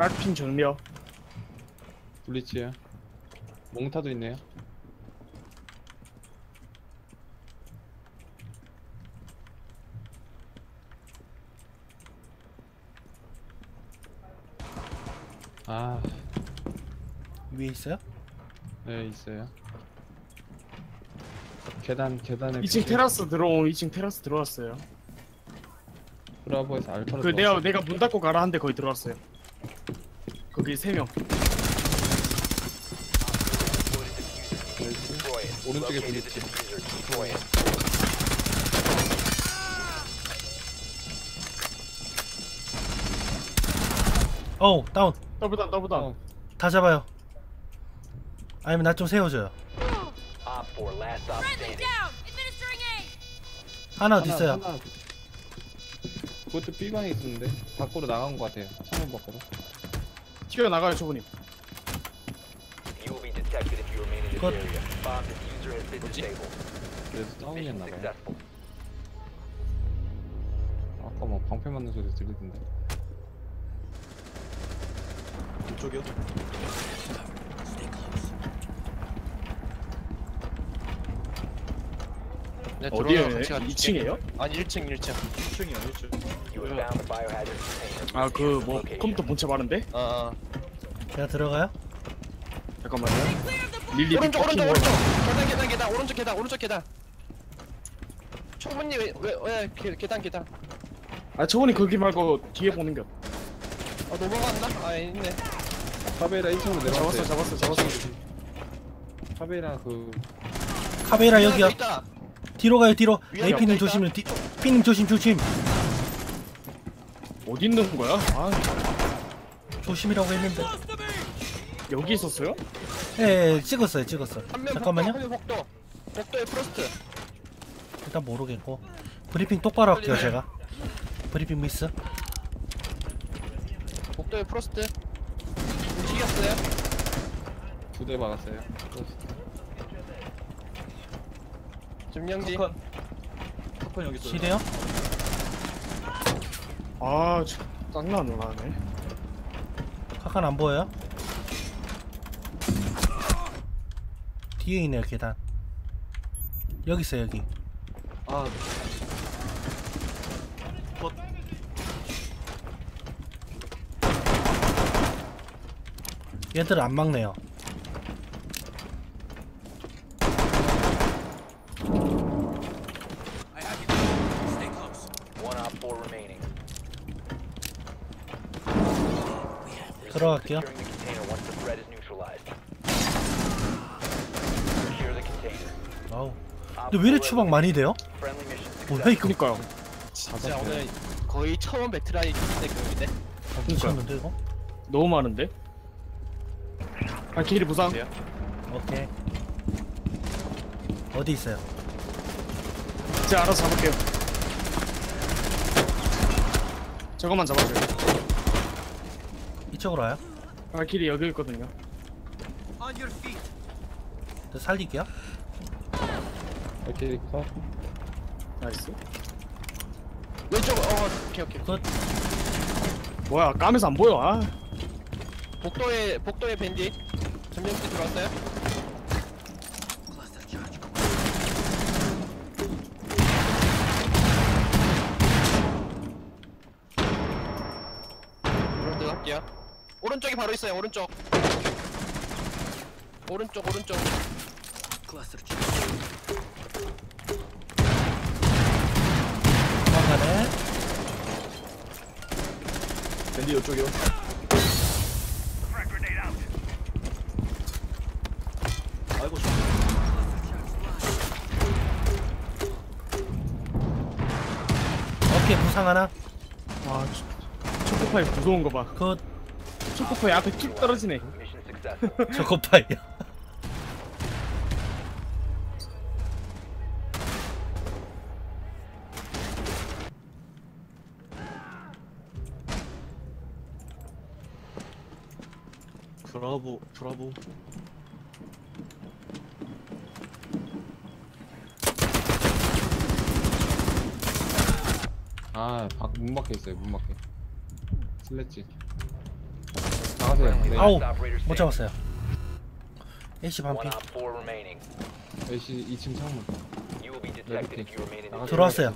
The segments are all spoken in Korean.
빨핀 정려. 블리츠야. 몽타도 있네요. 아, 위에 있어요? 네 있어요. 계단에 2층 테라스 들어온 2층 테라스 들어왔어요. 브라보에서 알파로. 그 내가 문 닫고 가라 한데 거의 들어왔어요. 거기 3명. 오른쪽에 블리츠. 어우 다운. 더블단 더블단. 어, 다 잡아요. 아니면 나 좀 세워줘요. 하나 어디 있어요? 하나. 그것도 B방에 있었는데 밖으로 나간 것 같아요. 창문 밖으로. 튀어나가요 초보님. 컷. 그래서 다운이었나봐요. 아까 뭐 방패 맞는 소리 들리던데. 이쪽이요? 네, 어디에요? 들어오면 같이 갈게. 2층이에요? 아니 1층 1층. 1층이요 1층. 아 그 뭐 컴퓨터 본체 많은데? 어. 제가 들어가요? 잠깐만요. 릴리 오른쪽 빅터킹 오른쪽 뭐- 오른쪽. 계단 오른쪽 계단. 초보님 왜 계단. 아 초보님 거기 말고 뒤에 보는 겨. 아 넘어갔나? 아 있네. 카베라 1층으로 내려왔어요. 잡았어. 카베라 그 카베라 여기요. 있다. 뒤로 가요 뒤로. 위에 에이피님 있다. 조심해. 피님 조심. 어디 있는 거야? 아 조심이라고 했는데. 여기 있었어요? 예, 찍었어요. 한명 잠깐만요. 복도에 프로스트. 일단 모르겠고. 브리핑 똑바로 할게요 제가. 브리핑 미스. 복도에 프로스트. 움직였어요. 2대 막았어요. 점령지. 탑건 여기 있어요. 시대요? 아 짱나 놀라네. 카칸 안 보여요? 뒤에 있네요 계단. 여기 있어요 여기. 아. 컷. 얘들 안 막네요. 들어갈게요. 아우. 근데 왜 이래 추방 많이 돼요? 뭐야 이거? 그니까요. 진짜 오늘 거의 처음 배틀라이 느낌인데. 미쳤는데 이거? 너무 많은데? 아 길이 부상. 오케이. 어디 있어요? 제가 알아서 잡을게요. 저것만 잡아줘요. 이쪽으로 와요? 아 길이 여기 있거든요. 저 살릴게요. 오케이 컷. 나이스. 왼쪽 오케이. 굿. 뭐야 까면서 안 보여. 아 복도에 밴디. 점령지 들어왔어요. 그런데 갈게요. 오른쪽에 바로 있어요. 오른쪽. 도망가네. 밴디 이쪽이요. 아이고 씨. 오케이 부상 하나. 아 초코파이 무서운 거 봐. 굿. 초코파이 앞에 툭 떨어지네. 초코파이요. 브라보. 문 밖에 있어요. 문 밖에. 슬래지. 나가세요. 네. 아우 못 잡았어요. AC 반피. AC 2층 창문. 나가세요. 들어왔어요.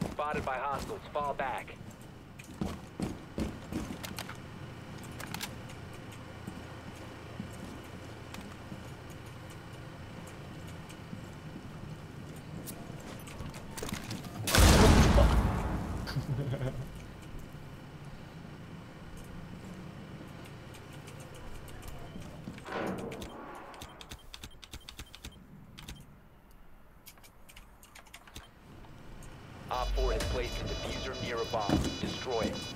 Op 4 has placed a diffuser near a bomb. Destroy it.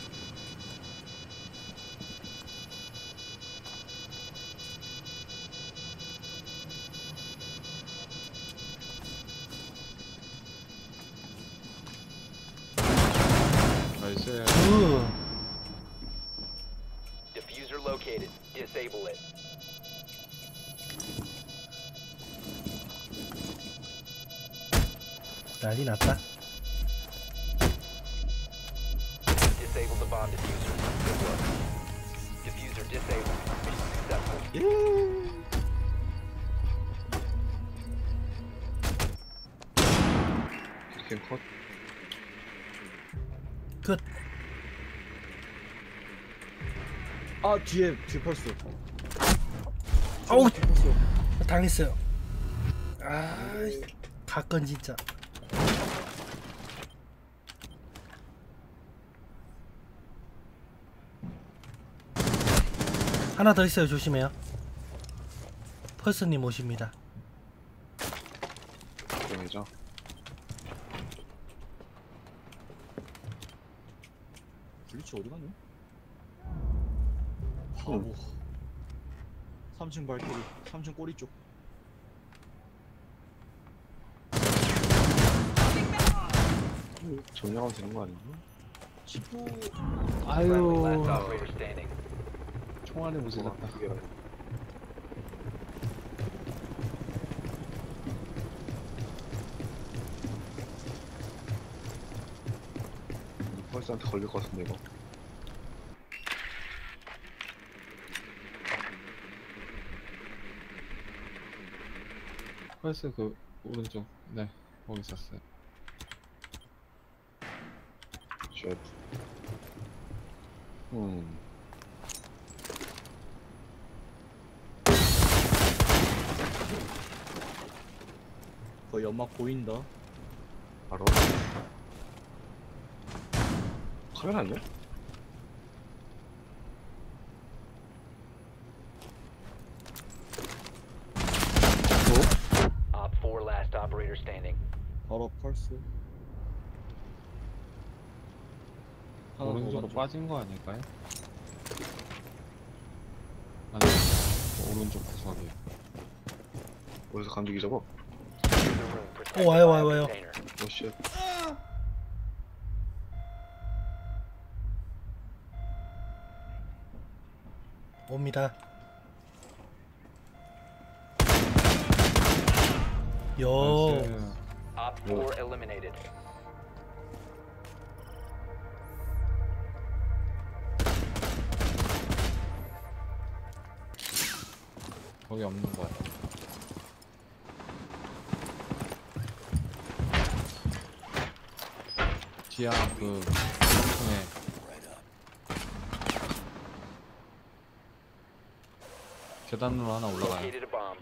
나이스. Diffuser located. Disable it. 난리 났다. Disable the bomb diffuser. Good work. Diffuser disabled. Mission successful. 캠 컷. 끝. 아 뒤에 펄스. 아우 펄스. 당했어요. 아 가건 진짜. 하나 더 있어요. 조심해요. 펄스님 오십니다. 그러죠. 블리츠 어디 갔냐? 바보. 3층 발길이, 3층 꼬리 쪽. 정리하면 되는 거 아니야? 19. Friendly 아유. last operator standing. 총알에 무슬렸다. 펄스한테 걸릴 것 같은데 이거. 펄스 그 오른쪽. 네. 거기 있었어요. 쉣. 거의 연막 보인다. 바로. 카메라 아니야? Op 4 last operator standing. 바로 펄스. 오른쪽으로 빠진 거 아닐까요? 아니, 오른쪽 구석에. 어디서 감독이 잡아? Secure the room. Protect 와요, the 와요, bio 와요. container. 오쉣. 옵니다. 요. 나이스. Op 4 eliminated. 거기 없는 거 같아. 지하 그 3층에 계단으로 하나 올라가요. Located a bomb.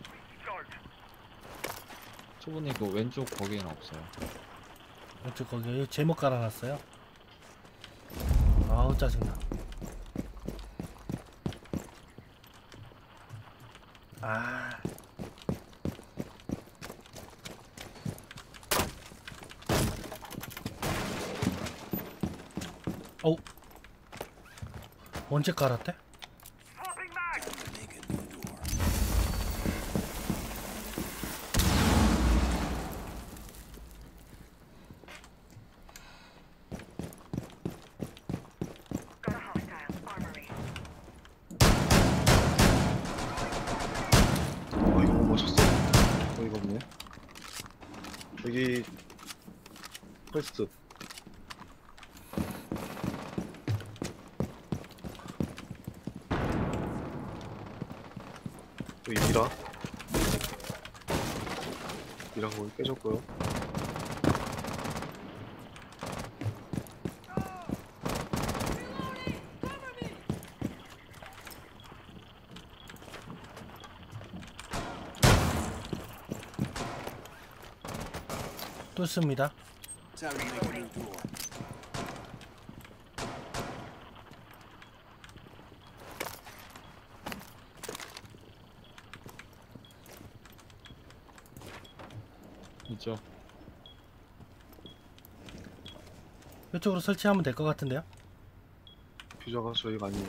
초분이 그 왼쪽 거기에는 없어요. 어째 거기 제목 깔아놨어요. 아우 짜증나. 아. 어. 언제 깔았대? 이거 못 맞췄어. 어이가 없네. 여기 펄스. 여기 미라. 미라 거기 깨졌고요. 뚫습니다. 있죠. 이쪽으로 설치하면 될 것 같은데요? 퓨저가 저희가 아니에요.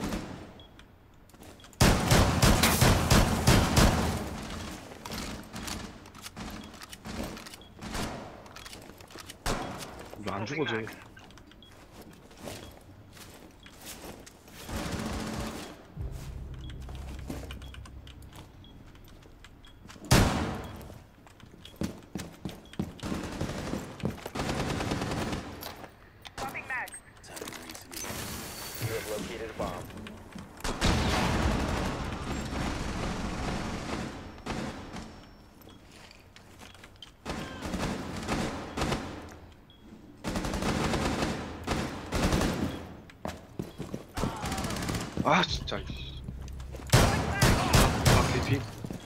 이거 안 죽어져. You have located a bomb. 아 진짜. 아 개피.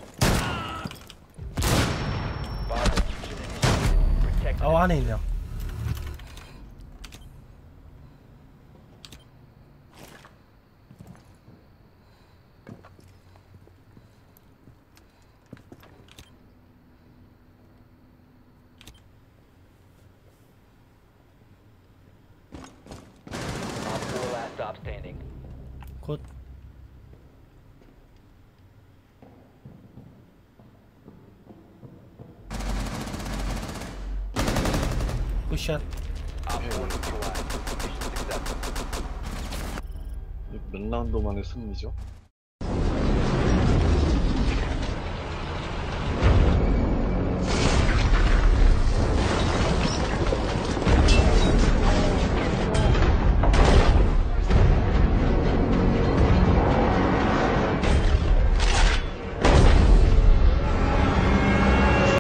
Bomb diffusion initiated. Protect 아 안에 있네요. Op 4 last stop standing. 곧 굿샷. Op 4 neutralized. Mission successful. 몇 라운드 만에 승리죠?